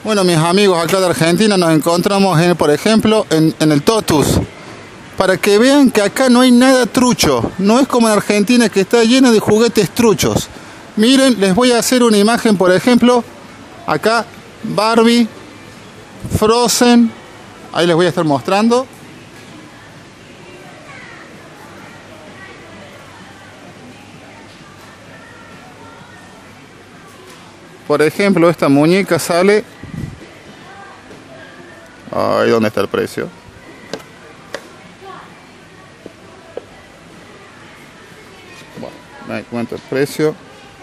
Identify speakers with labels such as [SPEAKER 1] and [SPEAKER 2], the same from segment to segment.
[SPEAKER 1] Bueno, mis amigos acá de Argentina, nos encontramos, por ejemplo, en el Totus. Para que vean que acá no hay nada trucho. No es como en Argentina, que está lleno de juguetes truchos. Miren, les voy a hacer una imagen, por ejemplo. Acá, Barbie, Frozen. Ahí les voy a estar mostrando. Por ejemplo, esta muñeca sale... Ay, ¿dónde está el precio? Bueno, me cuento el precio.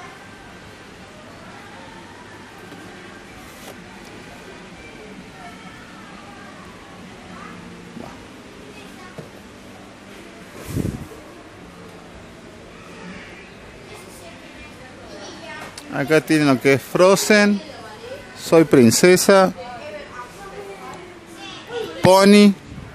[SPEAKER 1] Acá tienen lo que es Frozen, Soy Princesa, Pony,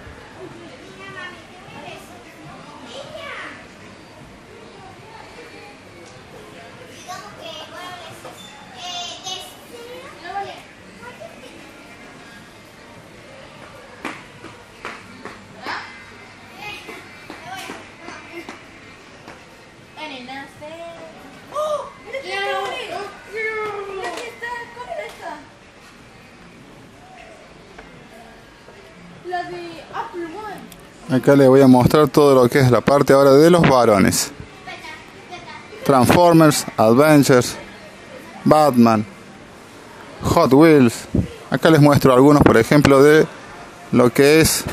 [SPEAKER 1] acá les voy a mostrar todo lo que es la parte ahora de los varones. Transformers, Avengers, Batman, Hot Wheels. Acá les muestro algunos, por ejemplo, de lo que es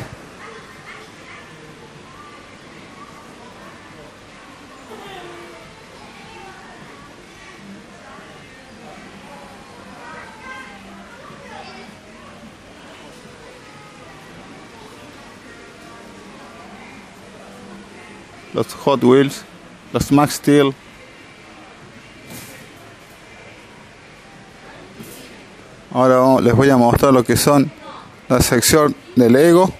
[SPEAKER 1] los Hot Wheels, los Max Steel. Ahora les voy a mostrar lo que son la sección de Lego.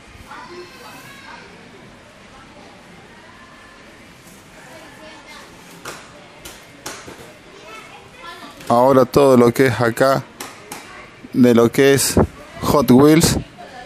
[SPEAKER 1] Ahora todo lo que es acá de lo que es Hot Wheels.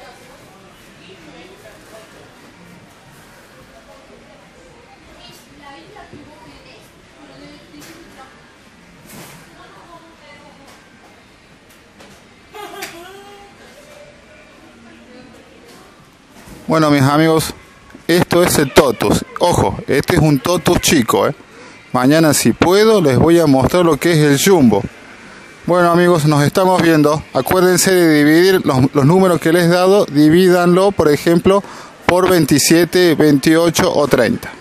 [SPEAKER 1] Bueno, mis amigos, esto es el Totus. Ojo, este es un Totus chico, Mañana, si puedo, les voy a mostrar lo que es el Jumbo. Bueno, amigos, nos estamos viendo. Acuérdense de dividir los números que les he dado. Divídanlo, por ejemplo, por 27, 28 o 30.